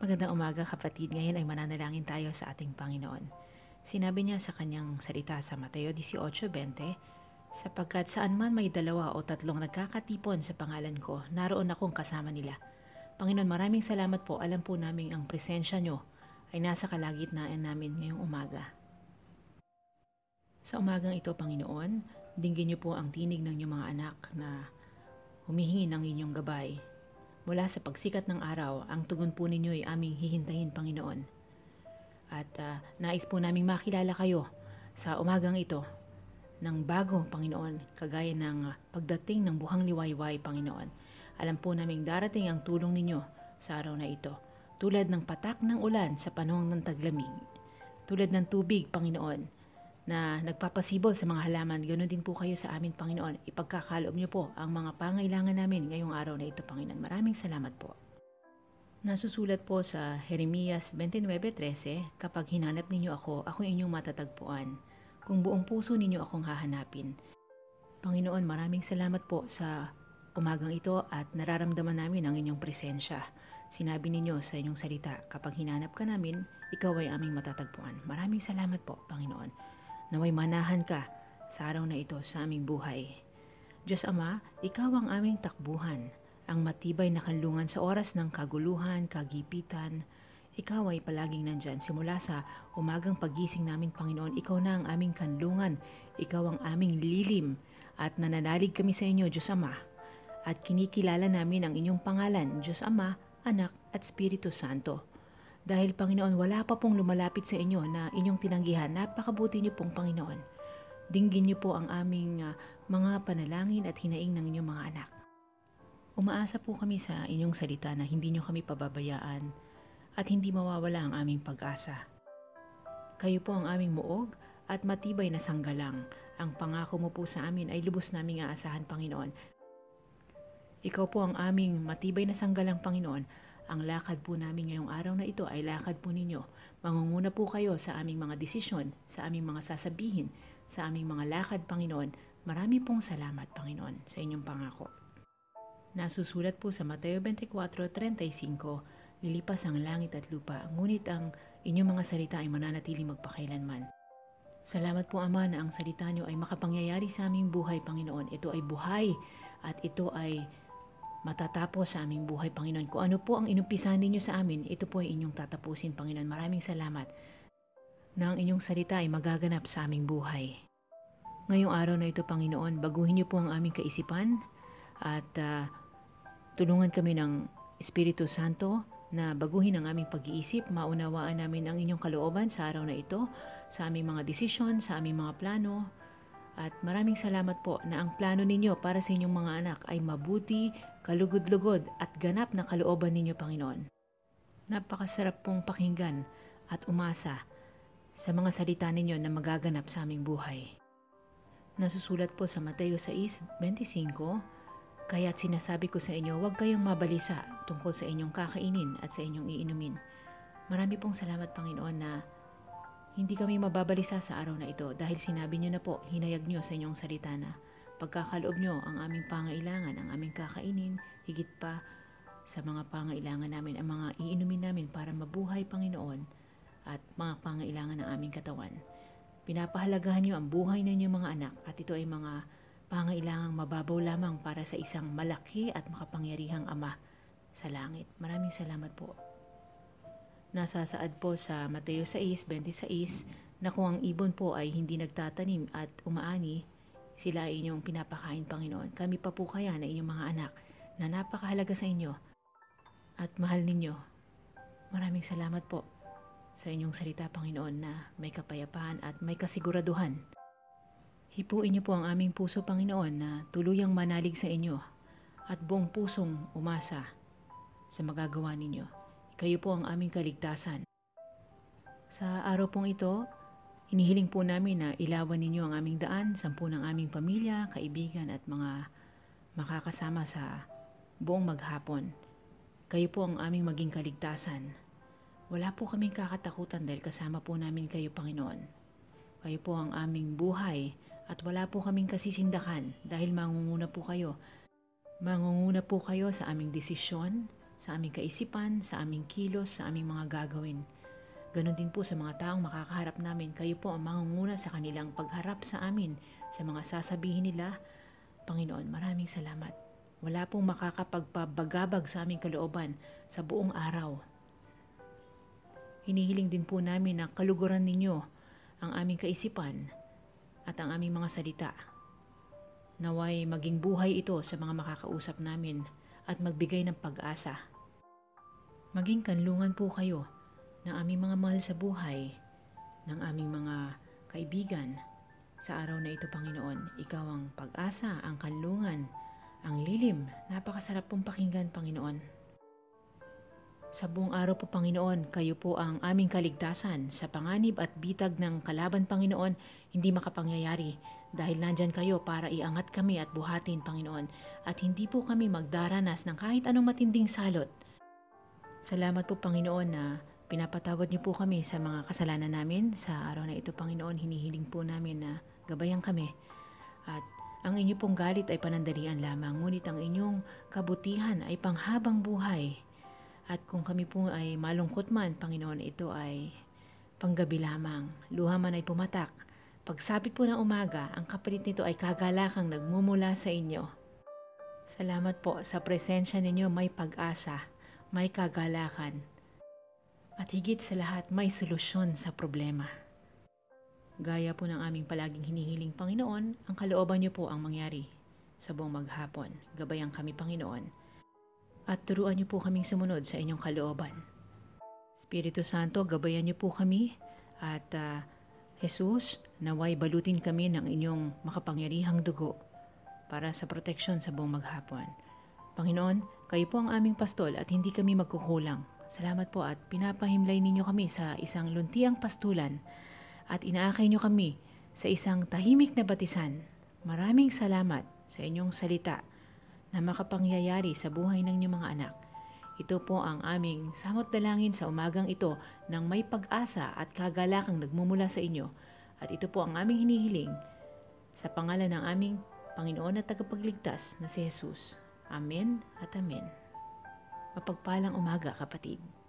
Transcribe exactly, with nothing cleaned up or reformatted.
Magandang umaga kapatid. Ngayon ay mananalangin tayo sa ating Panginoon. Sinabi niya sa kanyang salita sa Mateo eighteen twenty, sapagkat saan man may dalawa o tatlong nagkakatipon sa pangalan ko, naroon akong kasama nila. Panginoon, maraming salamat po. Alam po namin ang presensya nyo ay nasa kalagitnaan namin ngayong umaga. Sa umagang ito, Panginoon, dinggin niyo po ang tinig ng inyong mga anak na humihingi ng inyong gabay. Mula sa pagsikat ng araw, ang tugon po ninyo ay aming hihintayin, Panginoon. At uh, nais po naming makilala kayo sa umagang ito ng bago, Panginoon, kagaya ng uh, pagdating ng buhang liwayway, Panginoon. Alam po naming darating ang tulong ninyo sa araw na ito. Tulad ng patak ng ulan sa panahon ng taglamig. Tulad ng tubig, Panginoon, na nagpapasibol sa mga halaman, ganoon din po kayo sa amin, Panginoon. Ipagkakaloob niyo po ang mga pangailangan namin ngayong araw na ito, Panginoon. Maraming salamat po. Nasusulat po sa Jeremias twenty-nine thirteen, kapag hinanap ninyo ako, ako inyong matatagpuan. Kung buong puso ninyo akong hahanapin. Panginoon, maraming salamat po sa umagang ito at nararamdaman namin ang inyong presensya. Sinabi ninyo sa inyong salita, kapag hinanap ka namin, ikaw ay aming matatagpuan. Maraming salamat po, Panginoon. Naway manahan ka sa araw na ito sa aming buhay. Diyos Ama, ikaw ang aming takbuhan, ang matibay na kanlungan sa oras ng kaguluhan, kagipitan. Ikaw ay palaging nandyan. Simula sa umagang pagising namin, Panginoon, ikaw na ang aming kanlungan, ikaw ang aming lilim, at nananalig kami sa inyo, Diyos Ama. At kinikilala namin ang inyong pangalan, Diyos Ama, Anak, at Espiritu Santo. Dahil Panginoon, wala pa pong lumalapit sa inyo na inyong tinanggihan. Napakabuti niyo pong Panginoon. Dinggin niyo po ang aming uh, mga panalangin at hinaing ng inyong mga anak. Umaasa po kami sa inyong salita na hindi niyo kami pababayaan at hindi mawawala ang aming pag-asa. Kayo po ang aming muog at matibay na sanggalang. Ang pangako mo po sa amin ay lubos naming aasahan, Panginoon. Ikaw po ang aming matibay na sanggalang, Panginoon. Ang lakad po namin ngayong araw na ito ay lakad po ninyo. Mangunguna po kayo sa aming mga desisyon, sa aming mga sasabihin, sa aming mga lakad, Panginoon. Marami pong salamat, Panginoon, sa inyong pangako. Nasusulat po sa Mateo twenty-four thirty-five, lilipas ang langit at lupa, ngunit ang inyong mga salita ay mananatili magpakailanman. Salamat po, Ama, na ang salita niyo ay makapangyayari sa aming buhay, Panginoon. Ito ay buhay at ito ay matatapos sa aming buhay, Panginoon. Kung ano po ang inumpisahan ninyo sa amin, ito po ay inyong tatapusin, Panginoon. Maraming salamat na ang inyong salita ay magaganap sa aming buhay. Ngayong araw na ito, Panginoon, baguhin niyo po ang aming kaisipan at uh, tulungan kami ng Espiritu Santo na baguhin ang aming pag-iisip, maunawaan namin ang inyong kalooban sa araw na ito, sa aming mga desisyon, sa aming mga plano. At maraming salamat po na ang plano ninyo para sa inyong mga anak ay mabuti, kalugod-lugod at ganap na kalooban ninyo, Panginoon. Napakasarap pong pakinggan at umasa sa mga salita ninyo na magaganap sa aming buhay. Nasusulat po sa Mateo six twenty-five, kaya't sinasabi ko sa inyo, huwag kayong mabalisa tungkol sa inyong kakainin at sa inyong iinumin. Marami pong salamat, Panginoon, na hindi kami mababalisa sa araw na ito dahil sinabi niyo na po, hinayag niyo sa inyong salita na pagkakaloob niyo ang aming pangailangan, ang aming kakainin, higit pa sa mga pangailangan namin, ang mga iinumin namin para mabuhay, Panginoon, at mga pangailangan ng aming katawan. Pinapahalagahan niyo ang buhay ng inyong mga anak at ito ay mga pangailangang mababaw lamang para sa isang malaki at makapangyarihang Ama sa langit. Maraming salamat po. Nasasaad po sa Mateo six twenty-six na kung ang ibon po ay hindi nagtatanim at umaani, sila ay inyong pinapakain, Panginoon. Kami pa po kaya na inyong mga anak na napakahalaga sa inyo at mahal ninyo. Maraming salamat po sa inyong salita, Panginoon, na may kapayapaan at may kasiguraduhan. Hipuin niyo po ang aming puso, Panginoon, na tuluyang manalig sa inyo at buong pusong umasa sa magagawa ninyo. Kayo po ang aming kaligtasan. Sa araw pong ito, inihiling po namin na ilawan ninyo ang aming daan, sampu ng aming pamilya, kaibigan at mga makakasama sa buong maghapon. Kayo po ang aming maging kaligtasan. Wala po kaming kakatakutan dahil kasama po namin kayo, Panginoon. Kayo po ang aming buhay at wala po kaming kasisindakan dahil mangunguna po kayo. Mangunguna po kayo sa aming desisyon, sa aming kaisipan, sa aming kilos, sa aming mga gagawin. Ganon din po sa mga taong makakaharap namin. Kayo po ang mangunguna sa kanilang pagharap sa amin, sa mga sasabihin nila. Panginoon, maraming salamat. Wala pong makakapagpabagabag sa aming kalooban sa buong araw. Hinihiling din po namin na kaluguran ninyo ang aming kaisipan at ang aming mga salita. Naway maging buhay ito sa mga makakausap namin at magbigay ng pag-asa. Maging kanlungan po kayo ng aming mga mahal sa buhay, ng aming mga kaibigan. Sa araw na ito, Panginoon, Ikaw ang pag-asa, ang kanlungan, ang lilim. Napakasarap pong pakinggan, Panginoon. Sa buong araw po, Panginoon, Kayo po ang aming kaligtasan. Sa panganib at bitag ng kalaban, Panginoon, hindi makapangyayari dahil nandyan Kayo para iangat kami at buhatin, Panginoon. At hindi po kami magdaranas ng kahit anong matinding salot. Salamat po, Panginoon, na pinapatawad niyo po kami sa mga kasalanan namin. Sa araw na ito, Panginoon, hinihiling po namin na gabayan kami. At ang inyo pong galit ay panandalian lamang, ngunit ang inyong kabutihan ay panghabang buhay. At kung kami po ay malungkot man, Panginoon, ito ay panggabi lamang. Luha man ay pumatak. Pagsapit po ng umaga, ang kapalit nito ay kagalakang nagmumula sa inyo. Salamat po sa presensya ninyo, may pag-asa, may kagalakan. At higit sa lahat, may solusyon sa problema. Gaya po ng aming palaging hinihiling, Panginoon, ang kalooban niyo po ang mangyari sa buong maghapon. Gabayan kami, Panginoon. At turuan niyo po kaming sumunod sa inyong kalooban. Espiritu Santo, gabayan niyo po kami. At uh, Jesus, naway balutin kami ng inyong makapangyarihang dugo para sa proteksyon sa buong maghapon. Panginoon, kayo po ang aming pastol at hindi kami magkukulang. Salamat po at pinapahimlay ninyo kami sa isang luntiang pastulan at inaakay nyo kami sa isang tahimik na batisan. Maraming salamat sa inyong salita na makapangyayari sa buhay ng inyong mga anak. Ito po ang aming samot dalangin sa umagang ito ng may pag-asa at kagalakang nagmumula sa inyo. At ito po ang aming hinihiling sa pangalan ng aming Panginoon at tagapagligtas na si Jesus. Amen at amen. Mapagpalang umaga, kapatid.